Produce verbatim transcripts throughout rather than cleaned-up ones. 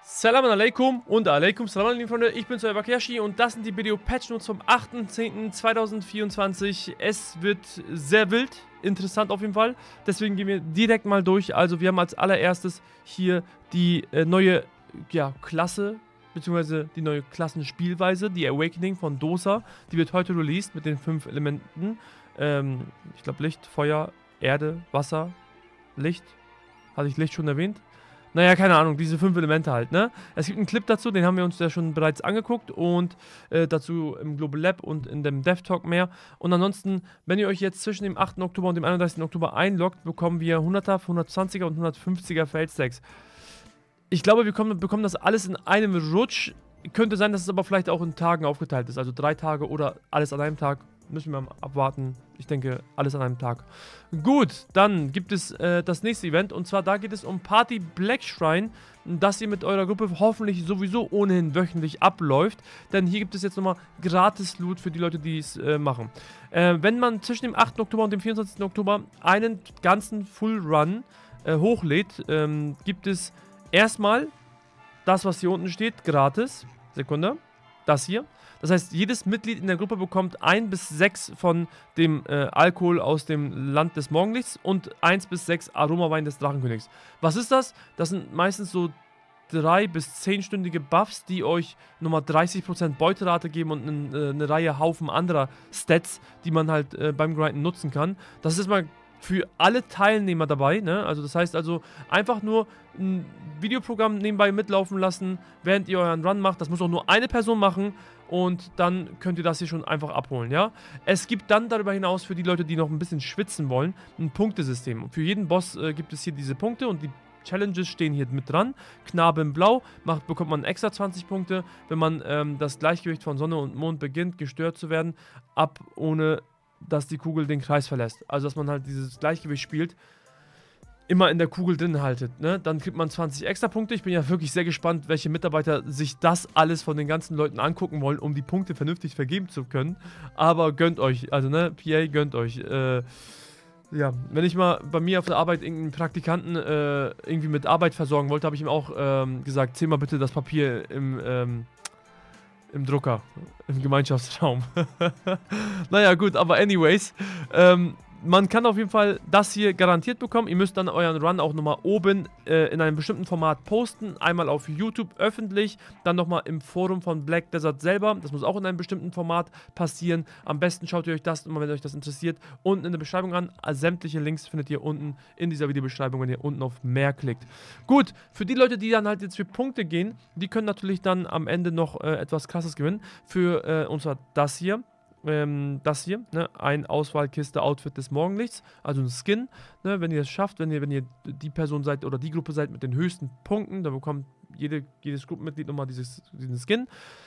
Salam alaikum und alaikum salam, liebe Freunde, ich bin's, euer Bakeyashi und das sind die Video-Patch-Notes vom achten zehnten zweitausendvierundzwanzig. Es wird sehr wild, interessant auf jeden Fall, deswegen gehen wir direkt mal durch. Also wir haben als allererstes hier die äh, neue ja, Klasse, beziehungsweise die neue Klassenspielweise, die Awakening von Dosa. Die wird heute released mit den fünf Elementen. Ähm, ich glaube Licht, Feuer, Erde, Wasser, Licht. Hatte ich Licht schon erwähnt? Naja, keine Ahnung, diese fünf Elemente halt, ne? Es gibt einen Clip dazu, den haben wir uns ja schon bereits angeguckt und äh, dazu im Global Lab und in dem Dev Talk mehr. Und ansonsten, wenn ihr euch jetzt zwischen dem achten Oktober und dem einunddreißigsten Oktober einloggt, bekommen wir hunderter, hundertzwanziger und hundertfünfziger Feldstacks. Ich glaube, wir kommen, bekommen das alles in einem Rutsch. Könnte sein, dass es aber vielleicht auch in Tagen aufgeteilt ist, also drei Tage oder alles an einem Tag. Müssen wir mal abwarten. Ich denke, alles an einem Tag. Gut, dann gibt es äh, das nächste Event. Und zwar da geht es um Party Black Shrine, das ihr mit eurer Gruppe hoffentlich sowieso ohnehin wöchentlich abläuft. Denn hier gibt es jetzt nochmal gratis Loot für die Leute, die es äh, machen. Äh, wenn man zwischen dem achten Oktober und dem vierundzwanzigsten Oktober einen ganzen Full Run äh, hochlädt, ähm, gibt es erstmal das, was hier unten steht, gratis. Sekunde. Das hier. Das heißt, jedes Mitglied in der Gruppe bekommt ein bis sechs von dem äh, Alkohol aus dem Land des Morgenlichts und eins bis sechs Aromawein des Drachenkönigs. Was ist das? Das sind meistens so drei bis zehnstündige Buffs, die euch nochmal dreißig Prozent Beuterate geben und eine, äh, eine Reihe Haufen anderer Stats, die man halt äh, beim Grinden nutzen kann. Das ist mal für alle Teilnehmer dabei, ne? Also das heißt also einfach nur ein Videoprogramm nebenbei mitlaufen lassen, während ihr euren Run macht. Das muss auch nur eine Person machen und dann könnt ihr das hier schon einfach abholen, ja? Es gibt dann darüber hinaus für die Leute, die noch ein bisschen schwitzen wollen, ein Punktesystem. Für jeden Boss äh, gibt es hier diese Punkte und die Challenges stehen hier mit dran. Knabe in Blau macht, bekommt man extra zwanzig Punkte, wenn man ähm, das Gleichgewicht von Sonne und Mond beginnt, gestört zu werden, ab ohne dass die Kugel den Kreis verlässt. Also, dass man halt dieses Gleichgewicht spielt, immer in der Kugel drin haltet, ne? Dann kriegt man zwanzig extra Punkte. Ich bin ja wirklich sehr gespannt, welche Mitarbeiter sich das alles von den ganzen Leuten angucken wollen, um die Punkte vernünftig vergeben zu können. Aber gönnt euch, also, ne, P A, gönnt euch. Äh, ja, wenn ich mal bei mir auf der Arbeit irgendeinen Praktikanten äh, irgendwie mit Arbeit versorgen wollte, habe ich ihm auch ähm, gesagt, zähl mal bitte das Papier im, ähm, im Drucker, im Gemeinschaftsraum. Naja, gut, aber anyways, ähm, man kann auf jeden Fall das hier garantiert bekommen. Ihr müsst dann euren Run auch nochmal oben äh, in einem bestimmten Format posten. Einmal auf YouTube öffentlich, dann nochmal im Forum von Black Desert selber. Das muss auch in einem bestimmten Format passieren. Am besten schaut ihr euch das immer, wenn euch das interessiert, unten in der Beschreibung an. Sämtliche Links findet ihr unten in dieser Videobeschreibung, wenn ihr unten auf mehr klickt. Gut, für die Leute, die dann halt jetzt für Punkte gehen, die können natürlich dann am Ende noch äh, etwas Krasses gewinnen. Für, äh, und zwar das hier. Ähm, das hier, ne, ein Auswahlkiste-Outfit des Morgenlichts, also ein Skin, ne, wenn ihr es schafft, wenn ihr, wenn ihr die Person seid oder die Gruppe seid mit den höchsten Punkten, dann bekommt jede, jedes Gruppenmitglied nochmal dieses, diesen Skin.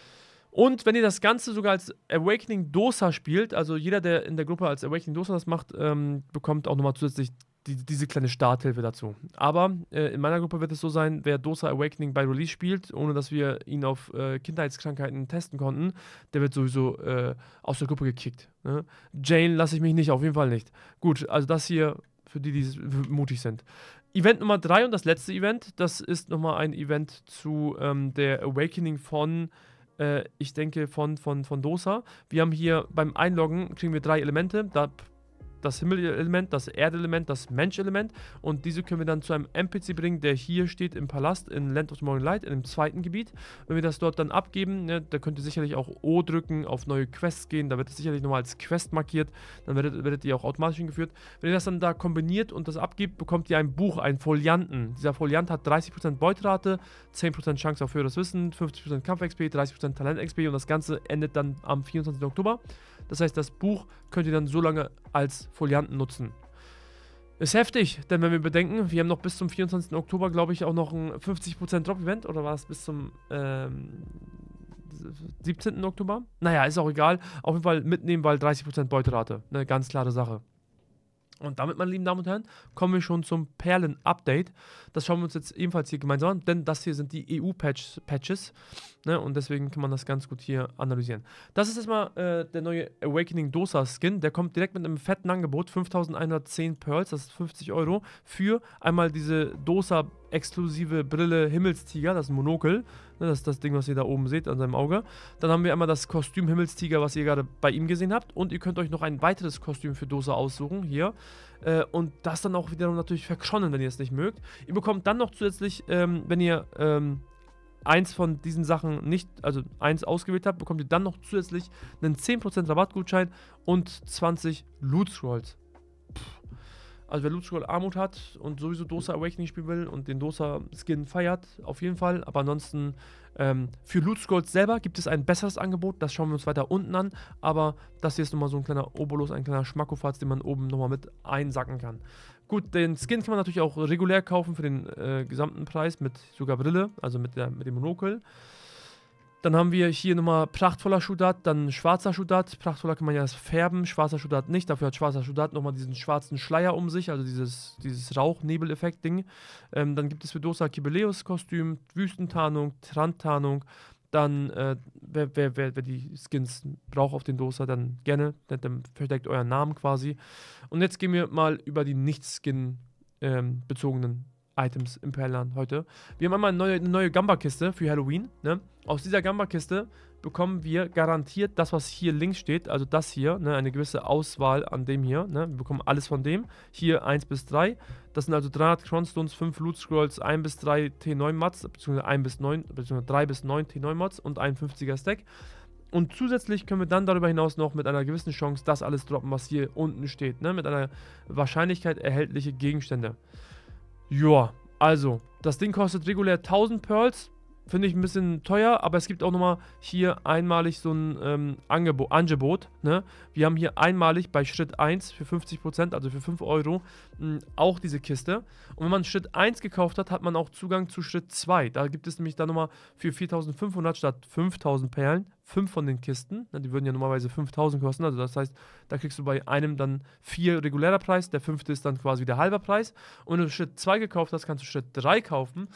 Und wenn ihr das Ganze sogar als Awakening Dosa spielt, also jeder, der in der Gruppe als Awakening Dosa das macht, ähm, bekommt auch nochmal zusätzlich die, diese kleine Starthilfe dazu. Aber äh, in meiner Gruppe wird es so sein, wer Dosa Awakening bei Release spielt, ohne dass wir ihn auf äh, Kindheitskrankheiten testen konnten, der wird sowieso äh, aus der Gruppe gekickt. Ne? Jane lasse ich mich nicht, auf jeden Fall nicht. Gut, also das hier für die, die mutig sind. Event Nummer drei und das letzte Event, das ist nochmal ein Event zu ähm, der Awakening von äh, ich denke von, von, von Dosa. Wir haben hier beim Einloggen, kriegen wir drei Elemente, da das Himmelelement, das Erdelement, das Menschelement und diese können wir dann zu einem N P C bringen, der hier steht im Palast in Land of the Morning Light, in dem zweiten Gebiet. Wenn wir das dort dann abgeben, ne, da könnt ihr sicherlich auch O drücken, auf neue Quests gehen, da wird es sicherlich nochmal als Quest markiert, dann werdet, werdet ihr auch automatisch hingeführt. Wenn ihr das dann da kombiniert und das abgibt, bekommt ihr ein Buch, einen Folianten. Dieser Foliant hat dreißig Prozent Beuterate, zehn Prozent Chance auf höheres Wissen, fünfzig Prozent Kampf-X P, dreißig Prozent Talent-X P und das Ganze endet dann am vierundzwanzigsten Oktober. Das heißt, das Buch könnt ihr dann so lange als Folianten nutzen. Ist heftig, denn wenn wir bedenken, wir haben noch bis zum vierundzwanzigsten Oktober, glaube ich, auch noch ein fünfzig Prozent Drop-Event. Oder war es bis zum ähm, siebzehnten Oktober? Naja, ist auch egal. Auf jeden Fall mitnehmen, weil dreißig Prozent Beuterate. Eine ganz klare Sache. Und damit, meine lieben Damen und Herren, kommen wir schon zum Perlen-Update. Das schauen wir uns jetzt ebenfalls hier gemeinsam an, denn das hier sind die E U-Patches, ne, und deswegen kann man das ganz gut hier analysieren. Das ist erstmal äh, der neue Awakening Dosa Skin, der kommt direkt mit einem fetten Angebot, fünftausendeinhundertzehn Pearls, das ist fünfzig Euro, für einmal diese Dosa exklusive Brille Himmelstiger, das ist ein Monokel. Ne, das ist das Ding, was ihr da oben seht an seinem Auge. Dann haben wir einmal das Kostüm Himmelstiger, was ihr gerade bei ihm gesehen habt. Und ihr könnt euch noch ein weiteres Kostüm für Dosa aussuchen, hier. Äh, und das dann auch wiederum natürlich verschonnen, wenn ihr es nicht mögt. Ihr bekommt dann noch zusätzlich, ähm, wenn ihr ähm, eins von diesen Sachen nicht, also eins ausgewählt habt, bekommt ihr dann noch zusätzlich einen zehn Prozent Rabattgutschein und zwanzig Loot Scrolls. Also wer Loot Scroll Armut hat und sowieso Dosa Awakening spielen will und den Dosa Skin feiert, auf jeden Fall. Aber ansonsten ähm, für Loot Scrolls selber gibt es ein besseres Angebot. Das schauen wir uns weiter unten an. Aber das hier ist nochmal so ein kleiner Obolus, ein kleiner Schmackofatz, den man oben nochmal mit einsacken kann. Gut, den Skin kann man natürlich auch regulär kaufen für den äh, gesamten Preis mit sogar Brille, also mit, der, mit dem Monokel. Dann haben wir hier nochmal prachtvoller Schudat, dann schwarzer Schudat. Prachtvoller kann man ja erst färben, schwarzer Schudat nicht. Dafür hat schwarzer Schudat nochmal diesen schwarzen Schleier um sich, also dieses, dieses Rauch-Nebel-Effekt-Ding. Ähm, dann gibt es für Dosa Kibeleus-Kostüm, Wüstentarnung, Trandtarnung. Dann, äh, wer, wer, wer, wer die Skins braucht auf den Dosa, dann gerne. Dann verdeckt euren Namen quasi. Und jetzt gehen wir mal über die Nicht-Skin-bezogenen ähm, Items im Perlan heute. Wir haben einmal eine neue, eine neue Gamba-Kiste für Halloween. Ne? Aus dieser Gamba-Kiste bekommen wir garantiert das, was hier links steht, also das hier, ne? Eine gewisse Auswahl an dem hier. Ne? Wir bekommen alles von dem. Hier eins bis drei. Das sind also dreihundert Cronstones, fünf Loot Scrolls, eins bis drei T neun Mods, beziehungsweise eins bis neun, beziehungsweise drei bis neun T neun Mods und ein fünfziger Stack. Und zusätzlich können wir dann darüber hinaus noch mit einer gewissen Chance das alles droppen, was hier unten steht. Ne? Mit einer Wahrscheinlichkeit erhältliche Gegenstände. Joa, also, das Ding kostet regulär tausend Pearls. Finde ich ein bisschen teuer, aber es gibt auch nochmal hier einmalig so ein ähm, Angebot, Angebot. Ne? Wir haben hier einmalig bei Schritt eins für fünfzig Prozent, also für fünf Euro, mh, auch diese Kiste. Und wenn man Schritt eins gekauft hat, hat man auch Zugang zu Schritt zwei. Da gibt es nämlich dann nochmal für viertausendfünfhundert statt fünftausend Perlen fünf von den Kisten. Ne? Die würden ja normalerweise fünftausend kosten. Also das heißt, da kriegst du bei einem dann vier regulärer Preis, der fünfte ist dann quasi der halber Preis. Und wenn du Schritt zwei gekauft hast, kannst du Schritt drei kaufen.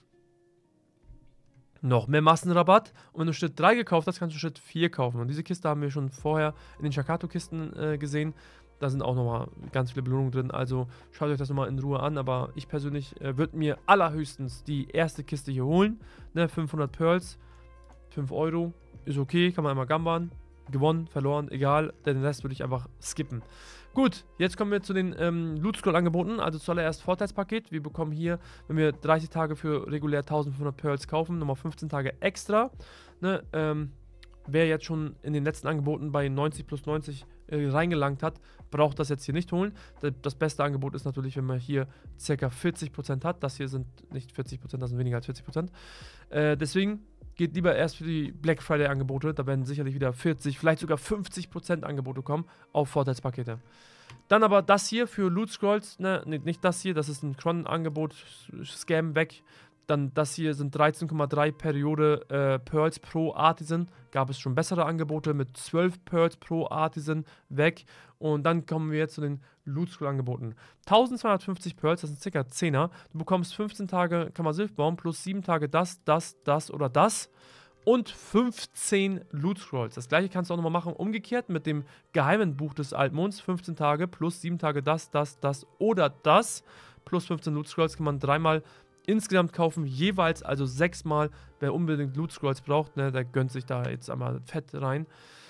Noch mehr Massenrabatt. Und wenn du Schritt drei gekauft hast, kannst du Schritt vier kaufen. Und diese Kiste haben wir schon vorher in den Shakato-Kisten äh, gesehen. Da sind auch nochmal ganz viele Belohnungen drin. Also schaut euch das nochmal in Ruhe an. Aber ich persönlich äh, würde mir allerhöchstens die erste Kiste hier holen. Ne, fünfhundert Pearls, fünf Euro. Ist okay, kann man einmal gambern. Gewonnen, verloren, egal. Den Rest würde ich einfach skippen. Gut, jetzt kommen wir zu den ähm, Loot Scroll Angeboten. Also zuallererst Vorteilspaket. Wir bekommen hier, wenn wir dreißig Tage für regulär eintausendfünfhundert Pearls kaufen, nochmal fünfzehn Tage extra. Ne, ähm, wer jetzt schon in den letzten Angeboten bei neunzig plus neunzig äh, reingelangt hat, braucht das jetzt hier nicht holen. Das beste Angebot ist natürlich, wenn man hier ca. vierzig Prozent hat. Das hier sind nicht vierzig Prozent, das sind weniger als vierzig Prozent. Äh, deswegen geht lieber erst für die Black Friday Angebote. Da werden sicherlich wieder vierzig, vielleicht sogar fünfzig Prozent Angebote kommen auf Vorteilspakete. Dann aber das hier für Loot Scrolls, ne, nicht das hier, das ist ein Cron-Angebot, Scam weg. Dann das hier sind dreizehn Komma drei Periode äh, Pearls pro Artisan. Gab es schon bessere Angebote mit zwölf Pearls pro Artisan weg. Und dann kommen wir jetzt zu den Loot Scroll Angeboten. eintausendzweihundertfünfzig Pearls, das sind ca. zehner. Du bekommst fünfzehn Tage Kammersilfbaum plus sieben Tage das, das, das oder das. Und fünfzehn Loot Scrolls. Das gleiche kannst du auch nochmal machen, umgekehrt mit dem geheimen Buch des Altmonds. fünfzehn Tage plus sieben Tage das, das, das oder das. Plus fünfzehn Loot Scrolls kann man dreimal insgesamt kaufen, jeweils also sechsmal. Wer unbedingt Loot Scrolls braucht, ne, der gönnt sich da jetzt einmal fett rein.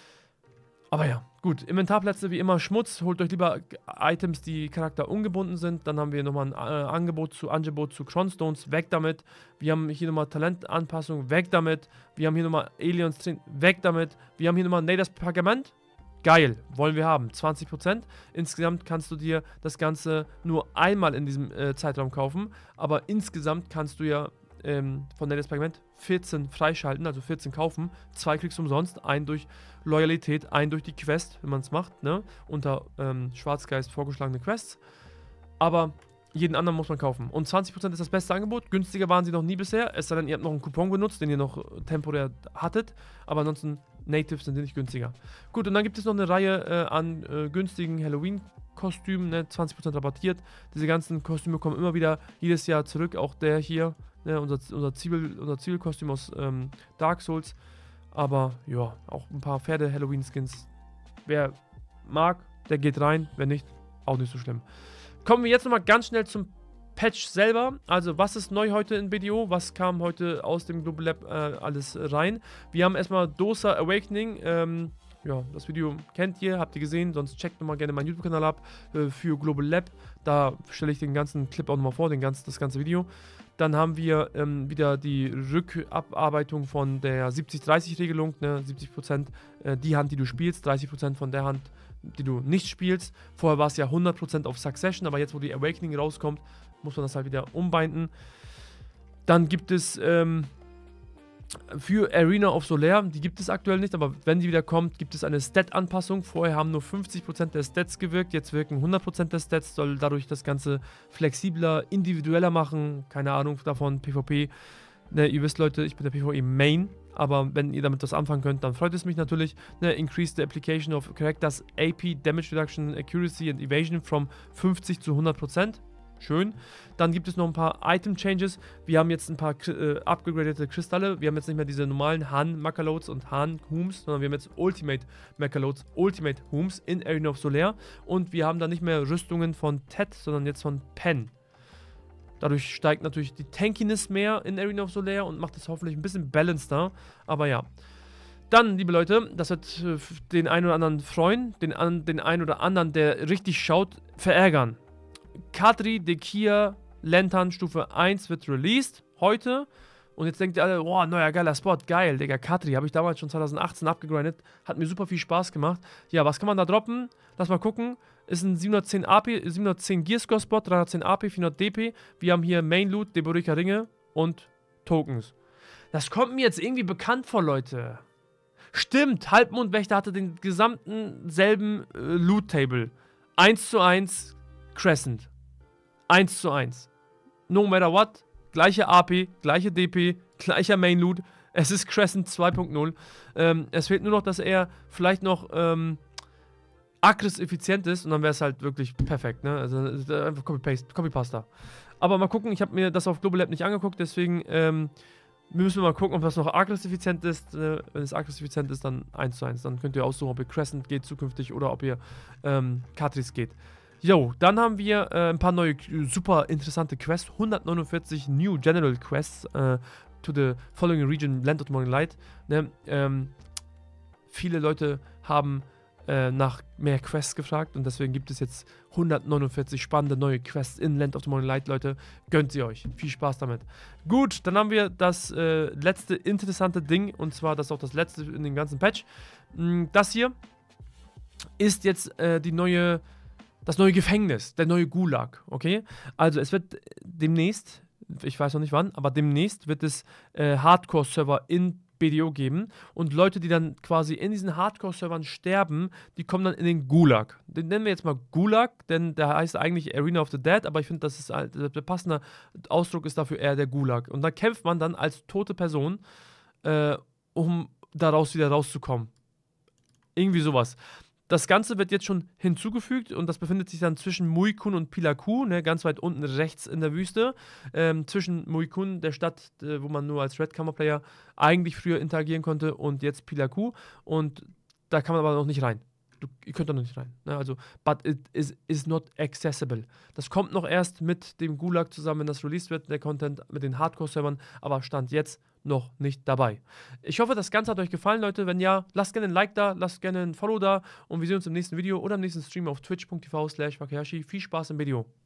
Aber ja, gut. Inventarplätze wie immer Schmutz. Holt euch lieber Items, die Charakter ungebunden sind. Dann haben wir nochmal ein äh, Angebot zu Angebot zu Cronstones. Weg damit. Wir haben hier nochmal Talentanpassung. Weg damit. Wir haben hier nochmal Aliens drin. Weg damit. Wir haben hier nochmal Naders Pergament. Geil, wollen wir haben. zwanzig Prozent. Insgesamt kannst du dir das Ganze nur einmal in diesem äh, Zeitraum kaufen. Aber insgesamt kannst du ja ähm, von Naders Pergament vierzehn freischalten, also vierzehn kaufen. Zwei kriegst du umsonst. Einen durch Loyalität, einen durch die Quest, wenn man es macht, ne? Unter ähm, Schwarzgeist vorgeschlagene Quests. Aber jeden anderen muss man kaufen. Und zwanzig Prozent ist das beste Angebot. Günstiger waren sie noch nie bisher. Es sei denn, ihr habt noch einen Coupon benutzt, den ihr noch temporär hattet. Aber ansonsten, Native sind die nicht günstiger. Gut, und dann gibt es noch eine Reihe äh, an äh, günstigen Halloween-Kostümen, ne? zwanzig Prozent rabattiert. Diese ganzen Kostüme kommen immer wieder jedes Jahr zurück. Auch der hier, ne? unser, unser, Zwiebel, unser Zwiebelkostüm aus ähm, Dark Souls. Aber ja, auch ein paar Pferde-Halloween-Skins. Wer mag, der geht rein. Wer nicht, auch nicht so schlimm. Kommen wir jetzt nochmal ganz schnell zum Patch selber, also was ist neu heute in B D O, was kam heute aus dem Global Lab äh, alles rein. Wir haben erstmal Dosa Awakening, ähm, ja, das Video kennt ihr, habt ihr gesehen, sonst checkt nochmal gerne meinen YouTube-Kanal ab äh, für Global Lab, da stelle ich den ganzen Clip auch nochmal vor, den ganzen, das ganze Video. Dann haben wir ähm, wieder die Rückabarbeitung von der siebzig dreißig Regelung, ne? siebzig Prozent äh, die Hand, die du spielst, dreißig Prozent von der Hand, die du nicht spielst. Vorher war es ja hundert Prozent auf Succession, aber jetzt, wo die Awakening rauskommt, muss man das halt wieder umbinden. Dann gibt es ähm, für Arena of Solare, die gibt es aktuell nicht, aber wenn die wieder kommt, gibt es eine Stat-Anpassung. Vorher haben nur fünfzig Prozent der Stats gewirkt, jetzt wirken hundert Prozent der Stats, soll dadurch das Ganze flexibler, individueller machen. Keine Ahnung davon, PvP. Ne, ihr wisst, Leute, ich bin der PvE-Main, aber wenn ihr damit was anfangen könnt, dann freut es mich natürlich. Ne, increase the application of characters A P, Damage Reduction, Accuracy and Evasion from fünfzig zu hundert Prozent. Schön. Dann gibt es noch ein paar Item-Changes. Wir haben jetzt ein paar äh, upgradete Kristalle. Wir haben jetzt nicht mehr diese normalen Han-Macaloads und Han-Hooms, sondern wir haben jetzt Ultimate Macaloads, Ultimate Hooms in Arena of Solare. Und wir haben dann nicht mehr Rüstungen von Tet, sondern jetzt von Pen. Dadurch steigt natürlich die Tankiness mehr in Arena of Solare und macht es hoffentlich ein bisschen balancer. Aber ja. Dann, liebe Leute, das wird äh, den einen oder anderen freuen, den, an, den einen oder anderen, der richtig schaut, verärgern. Kadri de Kia Lantern Stufe eins wird released heute. Und jetzt denkt ihr alle, boah, neuer geiler Spot, geil, Digga, Kadri, habe ich damals schon zwanzig achtzehn abgegrindet, hat mir super viel Spaß gemacht. Ja, was kann man da droppen? Lass mal gucken. Ist ein siebenhundertzehn A P, siebenhundertzehn Gearscore Spot, dreihundertzehn A P, vierhundert D P. Wir haben hier Main Loot, Deborika Ringe und Tokens. Das kommt mir jetzt irgendwie bekannt vor, Leute. Stimmt, Halbmondwächter hatte den gesamten selben äh, Loot-Table. eins zu eins Crescent. eins zu eins. No matter what. Gleiche A P, gleiche D P, gleicher Main Loot. Es ist Crescent zwei punkt null. Ähm, es fehlt nur noch, dass er vielleicht noch ähm, Aggress effizient ist und dann wäre es halt wirklich perfekt. Ne? Also einfach Copy-Paste, Copy-Pasta. Aber mal gucken, ich habe mir das auf Global Lab nicht angeguckt, deswegen ähm, müssen wir mal gucken, ob das noch Aggress effizient ist. Äh, wenn es Aggress effizient ist, dann eins zu eins. Dann könnt ihr aussuchen, ob ihr Crescent geht zukünftig oder ob ihr ähm, Katris geht. Jo, dann haben wir äh, ein paar neue, super interessante Quests. hundertneunundvierzig New General Quests äh, to the following region, Land of the Morning Light. Ne? Ähm, viele Leute haben äh, nach mehr Quests gefragt und deswegen gibt es jetzt hundertneunundvierzig spannende neue Quests in Land of the Morning Light, Leute. Gönnt sie euch. Viel Spaß damit. Gut, dann haben wir das äh, letzte interessante Ding und zwar, das ist auch das letzte in dem ganzen Patch. Das hier ist jetzt äh, die neue... Das neue Gefängnis, der neue Gulag, okay? Also es wird demnächst, ich weiß noch nicht wann, aber demnächst wird es äh, Hardcore-Server in B D O geben und Leute, die dann quasi in diesen Hardcore-Servern sterben, die kommen dann in den Gulag. Den nennen wir jetzt mal Gulag, denn der heißt eigentlich Arena of the Dead, aber ich finde, das ist der passende Ausdruck ist dafür eher der Gulag. Und da kämpft man dann als tote Person, äh, um daraus wieder rauszukommen. Irgendwie sowas. Das Ganze wird jetzt schon hinzugefügt und das befindet sich dann zwischen Muikun und Pilaku, ne, ganz weit unten rechts in der Wüste. Ähm, zwischen Muikun, der Stadt, äh, wo man nur als Red-Camera-Player eigentlich früher interagieren konnte, und jetzt Pilaku. Und da kann man aber noch nicht rein. Du, ihr könnt da noch nicht rein. Ne? Also, but it is, is not accessible. Das kommt noch erst mit dem Gulag zusammen, wenn das released wird, der Content mit den Hardcore-Servern, aber Stand jetzt noch nicht dabei. Ich hoffe, das Ganze hat euch gefallen, Leute. Wenn ja, lasst gerne ein Like da, lasst gerne ein Follow da und wir sehen uns im nächsten Video oder im nächsten Stream auf twitch punkt tv slash wakahashi. Viel Spaß im Video.